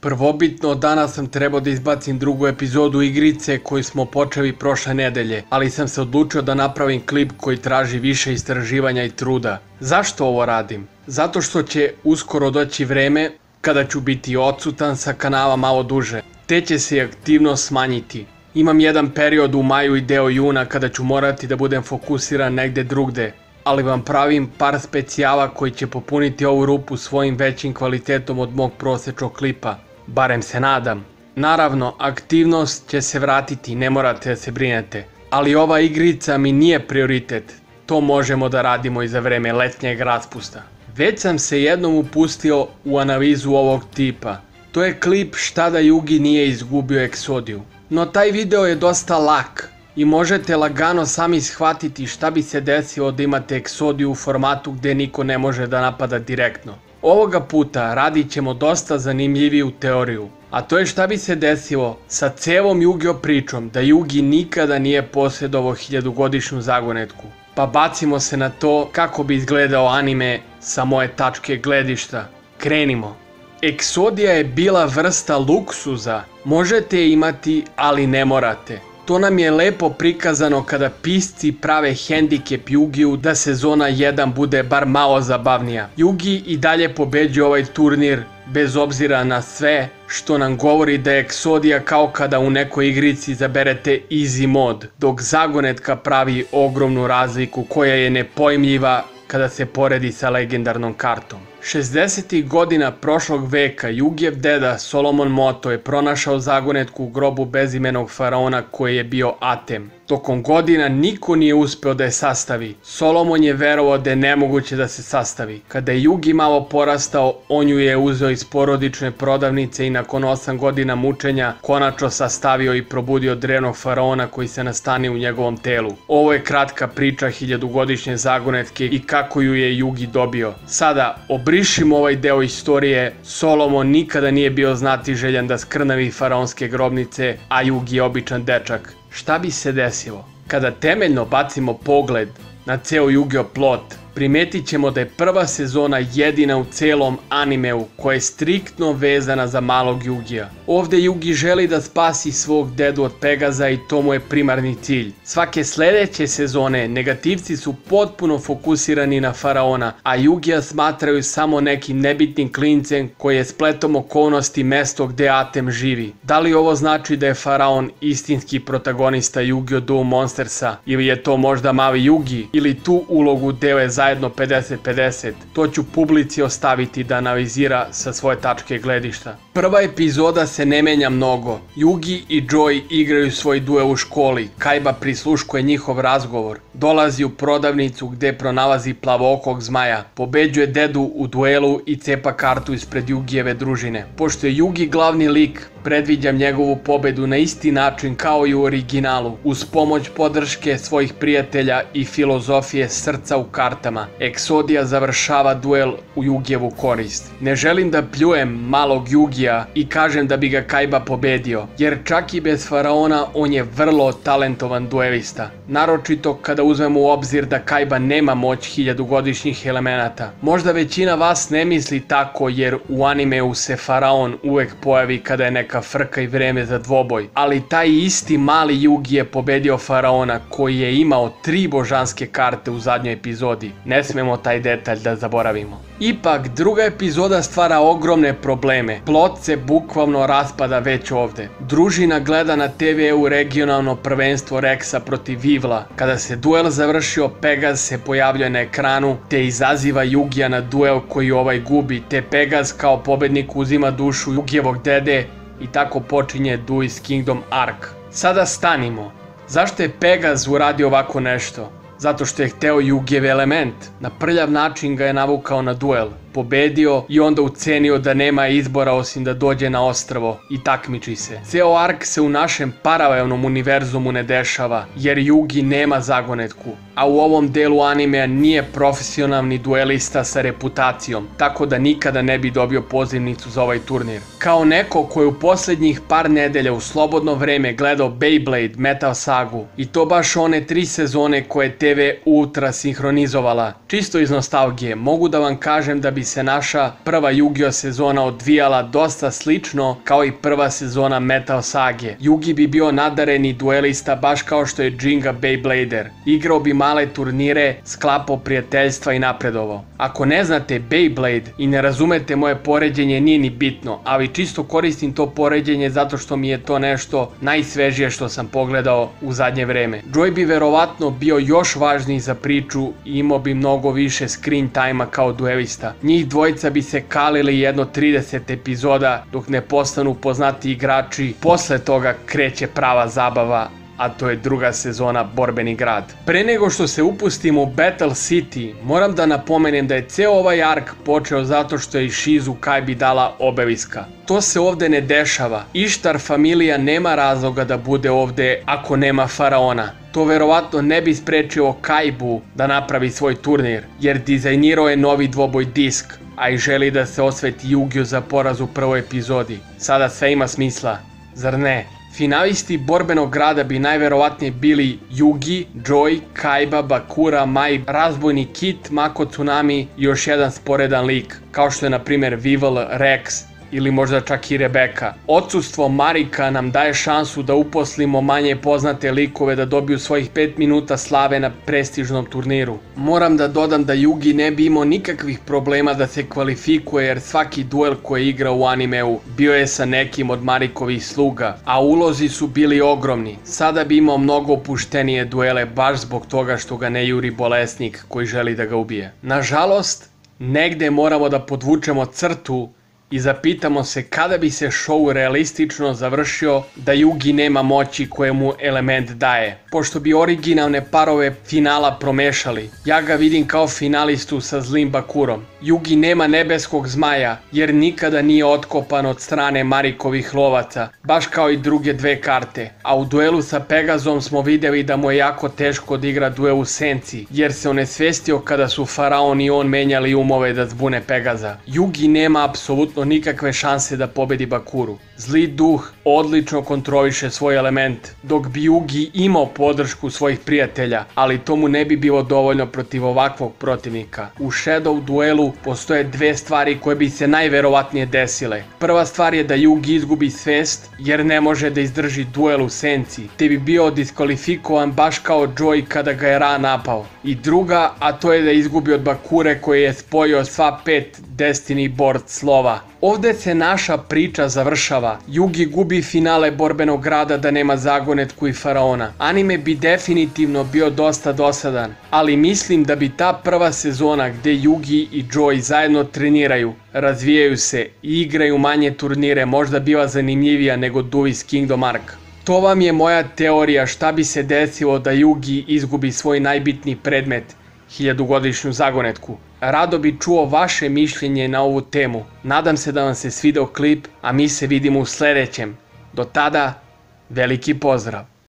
Prvobitno, danas sam trebao da izbacim drugu epizodu igrice koju smo počeli prošle nedelje, ali sam se odlučio da napravim klip koji traži više istraživanja i truda. Zašto ovo radim? Zato što će uskoro doći vreme kada ću biti odsutan sa kanala malo duže, te će se aktivnost smanjiti. Imam jedan period u maju i deo juna kada ću morati da budem fokusiran negde drugde, ali vam pravim par specijala koji će popuniti ovu rupu svojim većim kvalitetom od mog prosječnog klipa. Barem se nadam. Naravno, aktivnost će se vratiti, ne morate da se brinete. Ali ova igrica mi nije prioritet. To možemo da radimo i za vreme letnjeg raspusta. Već sam se jednom upustio u analizu ovog tipa. To je klip šta da Yugi nije izgubio Exodiju. No taj video je dosta lak i možete lagano sami shvatiti šta bi se desilo da imate Exodiju u formatu gdje niko ne može da napada direktno. Ovoga puta radit ćemo dosta zanimljiviju teoriju, a to je šta bi se desilo sa celom Yu-Gi-Oh pričom da Yugi nikada nije posjedovao 1000-godišnju zagonetku. Pa bacimo se na to kako bi izgledao anime sa moje tačke gledišta. Krenimo. Exodija je bila vrsta luksuza, možete je imati ali ne morate. To nam je lepo prikazano kada pisci prave hendikep Yu-Gi-U da sezona 1 bude bar malo zabavnija. Yugi i dalje pobeđuje ovaj turnir bez obzira na sve, što nam govori da je Exodija kao kada u nekoj igrici zaberete easy mod, dok zagonetka pravi ogromnu razliku koja je nepojmljiva kada se poredi sa legendarnom kartom. 60. godina prošlog veka Yugijev deda Solomon Moto je pronašao zagonetku u grobu bezimenog faraona koji je bio Atem. Tokom godina niko nije uspeo da je sastavi. Solomon je verovao da je nemoguće da se sastavi. Kada je Yugi malo porastao, on ju je uzeo iz porodične prodavnice i nakon 8 godina mučenja konačno sastavio i probudio drevnog faraona koji se nastanio u njegovom telu. Ovo je kratka priča 1000-godišnje zagonetke i kako ju je Yugi dobio. Sada, obrišimo ovaj deo istorije. Solomon nikada nije bio znatiželjan da skrnavi faraonske grobnice, a Yugi je običan dečak. Šta bi se desilo? Kada temeljno bacimo pogled na ceo Yu-Gi-Oh plot, primetit ćemo da je prva sezona jedina u celom animeu koja je striktno vezana za malog Yugija. Ovdje Yugi želi da spasi svog dedu od Pegaza i to mu je primarni cilj. Svake sljedeće sezone negativci su potpuno fokusirani na faraona, a Yugija smatraju samo nekim nebitnim klincem koji je spletom okolnosti mesto gdje Atem živi. Da li ovo znači da je faraon istinski protagonista Yu-Gi-Oh Duel Monstersa ili je to možda mali Yugi ili tu ulogu dele zajedno 50-50, to ću publici ostaviti da analizira sa svoje tačke gledišta. Prva epizoda se ne menja mnogo. Yugi i Joy igraju svoj duel u školi, Kaiba prisluškuje njihov razgovor, dolazi u prodavnicu gdje pronalazi plavookog zmaja, pobeđuje dedu u duelu i cepa kartu ispred Yugijeve družine. Pošto je Yugi glavni lik, predviđam njegovu pobedu na isti način kao i u originalu, uz pomoć podrške svojih prijatelja i filozofije srca u kartama. Exodija završava duel u Yugijevu korist. Ne želim da pljujem malog Yugija i kažem da bi ga Kaiba pobedio, jer čak i bez faraona on je vrlo talentovan duelista. Naročito kada uzmemo u obzir da Kaiba nema moć 1000-godišnjih elemenata. Možda većina vas ne misli tako jer u animeu se faraon uvek pojavi kada je neka frka i vreme za dvoboj, ali taj isti mali Yugi je pobedio faraona koji je imao 3 božanske karte u zadnjoj epizodi. Ne smemo taj detalj da zaboravimo. Ipak, druga epizoda stvara ogromne probleme. Plot se bukvalno raspada već ovdje. Družina gleda na TV-u regionalno prvenstvo Rexa protiv Vivla. Kada se duel završio, Pegaz se pojavljuje na ekranu te izaziva Yugija na duel koji ovaj gubi, te Pegaz kao pobednik uzima dušu Yugijevog dede i tako počinje Duelist Kingdom Arc. Sada stanimo. Zašto je Pegaz uradio ovako nešto? Zato što je hteo Yugijev element. Na prljav način ga je navukao na duel. Pobedio i onda ucenio da nema izbora osim da dođe na ostrvo i takmiči se. Ceo ark se u našem paralelnom univerzumu ne dešava jer Yugi nema zagonetku, a u ovom delu animea nije profesionalni duelista sa reputacijom, tako da nikada ne bi dobio pozivnicu za ovaj turnir. Kao neko koji u posljednjih par nedelja u slobodno vreme gledao Beyblade Metal Sagu i to baš one 3 sezone koje TV Ultra sinhronizovala, čisto iz nostalgije, mogu da vam kažem da bi bi se naša prva Yu-Gi-Oh sezona odvijala dosta slično kao i prva sezona Metal Sage. Yugi bi bio nadareni duelista baš kao što je Jinga Beyblader. Igrao bi male turnire, sklapao prijateljstva i napredovao. Ako ne znate Beyblade i ne razumete moje poređenje, nije ni bitno, ali čisto koristim to poređenje zato što mi je to nešto najsvežije što sam pogledao u zadnje vreme. Joy bi verovatno bio još važniji za priču i imao bi mnogo više screen time-a kao duelista. Njih dvojica bi se kalili jedno 30 epizoda dok ne postanu poznati igrači. Posle toga kreće prava zabava, a to je druga sezona Borbeni grad. Pre nego što se upustimo u Battle City, moram da napomenem da je ceo ovaj ark počeo zato što je Shizu Kaibi dala obeviska. To se ovde ne dešava. Ishtar familija nema razloga da bude ovde ako nema faraona. To verovatno ne bi sprečilo Kaibu da napravi svoj turnir, jer dizajnirao je novi dvoboj disk, a i želi da se osveti Yu-Gi-Oh za poraz u prvoj epizodi. Sada sve ima smisla, zar ne? Finalisti Borbenog grada bi najverovatnije bili Yugi, Joy, Kaiba, Bakura, Mai, razbojni Kit, Mako Tsunami i još jedan sporedan lik, kao što je na primjer Weevil, Rex ili možda čak i Rebeka. Odsustvo Marika nam daje šansu da uposlimo manje poznate likove da dobiju svojih 5 minuta slave na prestižnom turniru. Moram da dodam da Yugi ne bi imao nikakvih problema da se kvalifikuje jer svaki duel koji je igrao u animeu bio je sa nekim od Marikovih sluga, a ulozi su bili ogromni. Sada bi imao mnogo opuštenije duele baš zbog toga što ga ne juri bolesnik koji želi da ga ubije. Nažalost, negde moramo da podvučemo crtu i zapitamo se kada bi se show realistično završio da Yugi nema moći koje mu element daje. Pošto bi originalne parove finala promešali, ja ga vidim kao finalistu sa zlim Bakurom. Yugi nema nebeskog zmaja jer nikada nije otkopan od strane Marikovih lovaca, baš kao i druge dve karte. A u duelu sa Pegazom smo vidjeli da mu je jako teško da igra duel u senci, jer se onesvestio kada su Faraon i on menjali umove da zbune Pegaza. Yugi nema apsolutno nikakve šanse da pobedi Bakuru. Zli duh odlično kontroliše svoj element, dok bi Yugi imao podršku svojih prijatelja, ali to mu ne bi bilo dovoljno protiv ovakvog protivnika. U Shadow duelu postoje dve stvari koje bi se najverovatnije desile. Prva stvar je da Yugi izgubi svest jer ne može da izdrži duel u senci, te bi bio diskvalifikovan baš kao Joy kada ga je Ra napao. I druga, a to je da izgubi od Bakure koji je spojio sva 5 Destiny Board slova. Ovde se naša priča završava. Yugi gubi finale Borbenog grada da nema zagonetku i Faraona. Anime bi definitivno bio dosta dosadan, ali mislim da bi ta prva sezona gde Yugi i Joy zajedno treniraju, razvijaju se i igraju manje turnire možda bila zanimljivija nego Duelist Kingdom Arc. To vam je moja teorija šta bi se desilo da Yugi izgubi svoj najbitniji predmet, 1000-godišnju zagonetku. Rado bi čuo vaše mišljenje na ovu temu. Nadam se da vam se svideo klip, a mi se vidimo u sledećem. Do tada, veliki pozdrav!